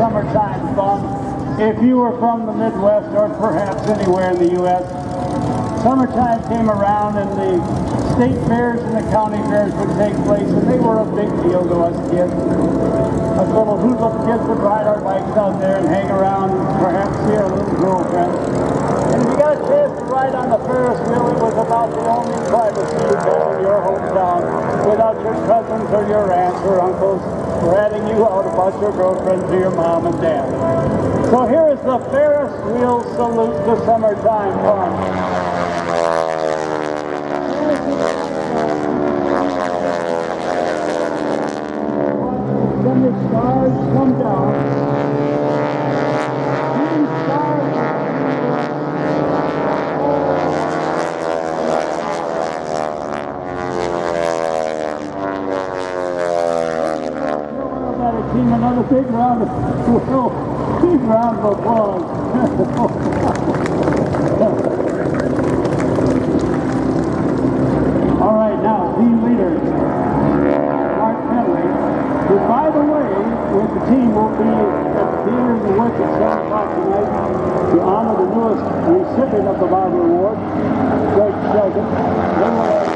summertime fun. If you were from the Midwest or perhaps anywhere in the U.S., summertime came around and the state fairs and the county fairs would take place, and they were a big deal to us kids. Us little hoodlum kids would ride our bikes out there and hang around and perhaps see our little girlfriend. And if you got a chance to ride on the Ferris wheel, it was about the only privacy you got in your hometown without your cousins or your aunts or uncles ratting you out about your girlfriend to your mom and dad. So here is the Ferris wheel salute to summertime fun. Then the stars come down. These stars. Team another big round of big round of applause. All right, now team leader Mark Henry, who by the way with the team will be at the Theater of the Woods at 7 o'clock tonight to honor the newest recipient of the Barber Award, Greg Sheldon.